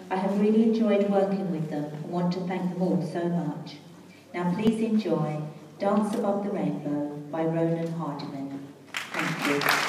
I have really enjoyed working with them and want to thank them all so much. Now please enjoy Dance Above the Rainbow by Ronan Hardiman. Thank you.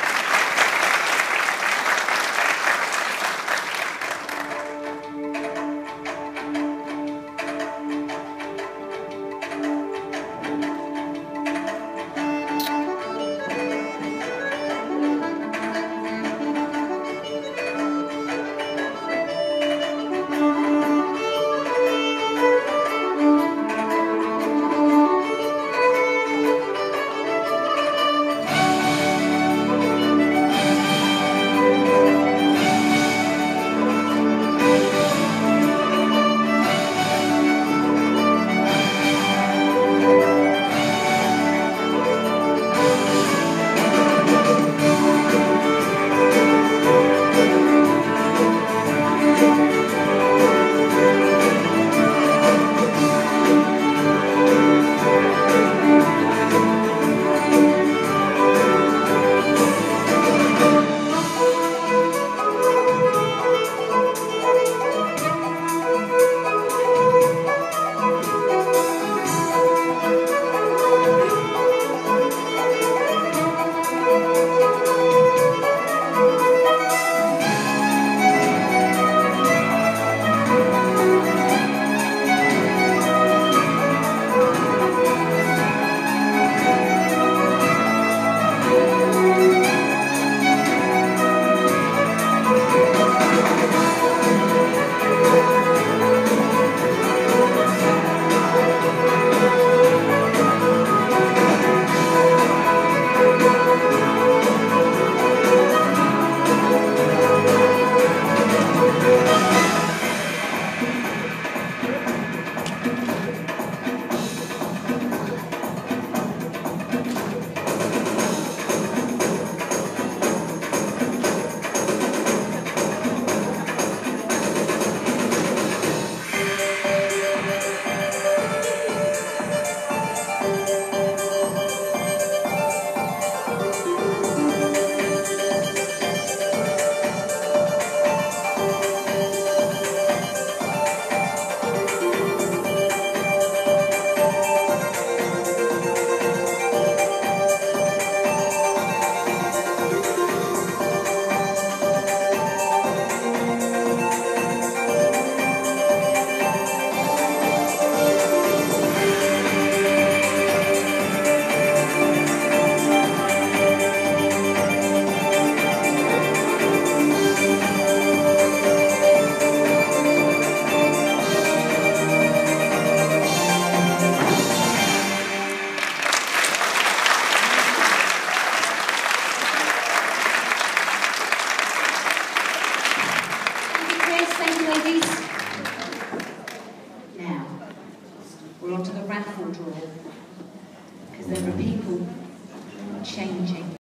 Thank you, ladies. Now, we're on to the raffle draw, because there are people changing.